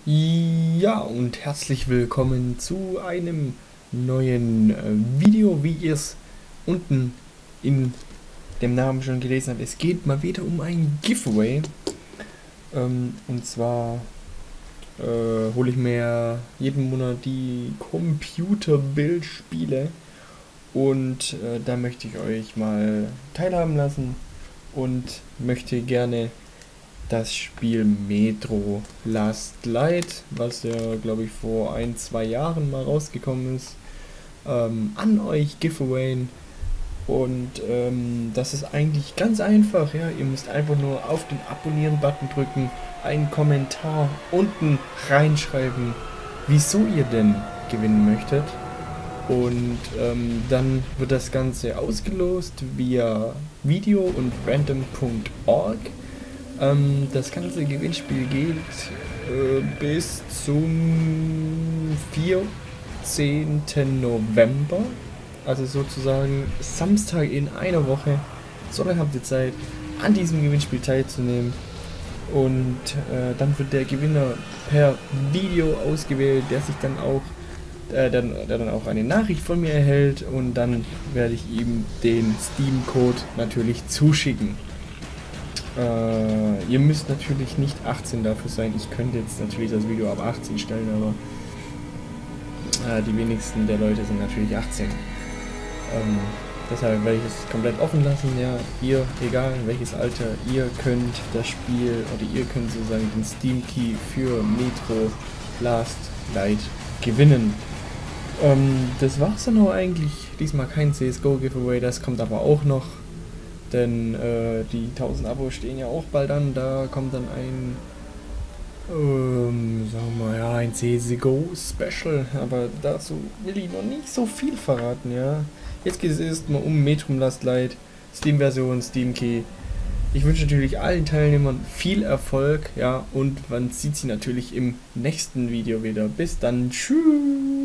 Ja, und herzlich willkommen zu einem neuen Video, wie ihr es unten in dem Namen schon gelesen habt. Es geht mal wieder um ein Giveaway. Und zwar hole ich mir jeden Monat die Computerbildspiele und da möchte ich euch mal teilhaben lassen und möchte gerne das Spiel Metro Last Light, was ja, glaube ich, vor 1, 2 Jahren mal rausgekommen ist, an euch giveawayen. Und das ist eigentlich ganz einfach. Ja? Ihr müsst einfach nur auf den Abonnieren-Button drücken, einen Kommentar unten reinschreiben, wieso ihr denn gewinnen möchtet. Und dann wird das Ganze ausgelost via Video und random.org. Das ganze Gewinnspiel geht bis zum 14. November, also sozusagen Samstag in einer Woche. So lange habt ihr Zeit, an diesem Gewinnspiel teilzunehmen. Und dann wird der Gewinner per Video ausgewählt, der sich dann auch der dann auch eine Nachricht von mir erhält, und dann werde ich ihm den Steam-Code natürlich zuschicken. Ihr müsst natürlich nicht 18 dafür sein. Ich könnte jetzt natürlich das Video ab 18 stellen, aber die wenigsten der Leute sind natürlich 18. Deshalb werde ich es komplett offen lassen. Ja, ihr, egal welches Alter, ihr könnt das Spiel oder ihr könnt sozusagen den Steam Key für Metro Last Light gewinnen. Das war's dann auch eigentlich. Diesmal kein CSGO Giveaway, das kommt aber auch noch. Denn die 1000 Abos stehen ja auch bald an. Da kommt dann ein, sagen wir mal, ja, ein CSGO Special. Aber dazu will ich noch nicht so viel verraten, ja. Jetzt geht es erstmal um Metro Last Light, Steam-Version, Steam Key. Ich wünsche natürlich allen Teilnehmern viel Erfolg, ja. Und man sieht sie natürlich im nächsten Video wieder. Bis dann, tschüss.